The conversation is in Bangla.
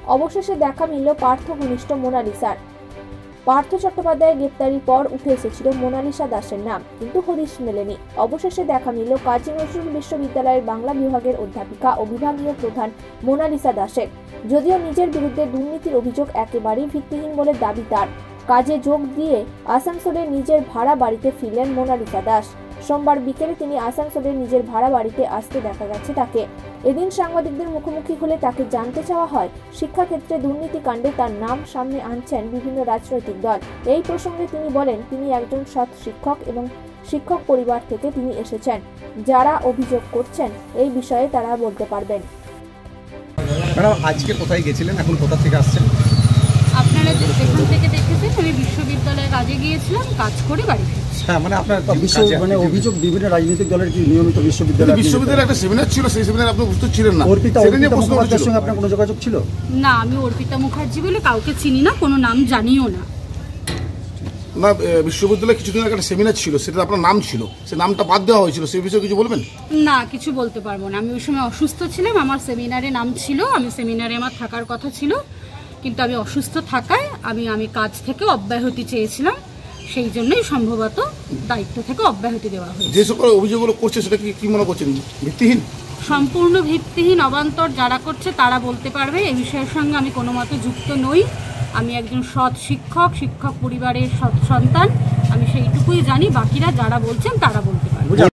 অবশেষে দেখা মিলল পার্থ ঘনিষ্ঠ মোনালিসার। পার্থ চট্টোপাধ্যায়ের গ্রেপ্তারির পর উঠে এসেছিল মোনালিসা দাসের নাম, কিন্তু হদিশ মেলেনি। অবশেষে দেখা মিলল কাজী নজরুল বিশ্ববিদ্যালয়ের বাংলা বিভাগের অধ্যাপিকা ও বিভাগীয় প্রধান মোনালিসা দাসের। যদিও নিজের বিরুদ্ধে দুর্নীতির অভিযোগ একেবারেই ভিত্তিহীন বলে দাবি তার। কাজে যোগ দিয়ে আসানসোলের নিজের ভাড়া বাড়িতে ফিরলেন মোনালিসা দাস। সোমবার বিকেলে তিনি আসানসোলের নিজের ভাড়া বাড়িতে আসতে দেখা গেছে তাকে। এদিন সাংবাদিকদের মুখোমুখি হলে তাকে জানতে চাওয়া হয়, শিক্ষাক্ষেত্রে দুর্নীতিকাণ্ডে তার নাম সামনে আনছেন বিভিন্ন রাজনৈতিক দল। এই প্রসঙ্গে তিনি বলেন, তিনি একজন সৎ শিক্ষক এবং শিক্ষক পরিবার থেকে তিনি এসেছেন। যারা অভিযোগ করছেন এই বিষয়ে তারা বলতে পারবেন। ম্যাডাম, আজকে কোথায় গেছিলেন, এখন কোথা থেকে আসছেন? আপনারা যেখান থেকে দেখেছেন আমি বিশ্ববিদ্যালয়ে কাজে গিয়েছিলাম, কাজ করে বাড়ি ফিরছি। হ্যাঁ, মানে আপনার অভিযোগ বিভিন্ন রাজনৈতিক দলের কি নিয়মিত বিশ্ববিদ্যালয়ে একটা সেমিনার ছিল, সেই সেমিনারে আপনি উপস্থিত ছিলেন না। অর্পিতা মুখার্জির সঙ্গে আপনার কোনো যোগাযোগ ছিল? না, আমি অর্পিতা মুখার্জি বলে কাউকে চিনি না, কোনো নাম জানিও না। না, বিশ্ববিদ্যালয়ে কিছুদিন আগে একটা সেমিনার ছিল, সেটা আপনার নাম ছিল, সেই নামটা বাদ দেওয়া হয়েছিল, সেই বিষয়ে কিছু বলবেন? না, কিছু বলতে পারবো না। আমি ওই সময় অসুস্থ ছিলাম, আমার সেমিনারে নাম ছিল, আমি সেমিনারে আমার থাকার কথা ছিল, কিন্তু আমি অসুস্থ থাকায় আমি কাজ থেকে অব্যাহতি চেয়েছিলাম, সেই জন্যই সম্ভবত দায়িত্ব থেকে অব্যাহতি দেওয়া হয়েছে। যে সকল অভিযোগগুলো করছে সেটা কি মনে করছেন ভিত্তিহীন? সম্পূর্ণ ভিত্তিহীন, অবান্তর যারা করছে তারা বলতে পারবে। এই বিষয়ের সঙ্গে আমি কোনো মতে যুক্ত নই। আমি একজন সৎ শিক্ষক পরিবারের সন্তান, আমি সেইটুকুই জানি, বাকিরা যারা বলছেন তারা বলতে পারবে।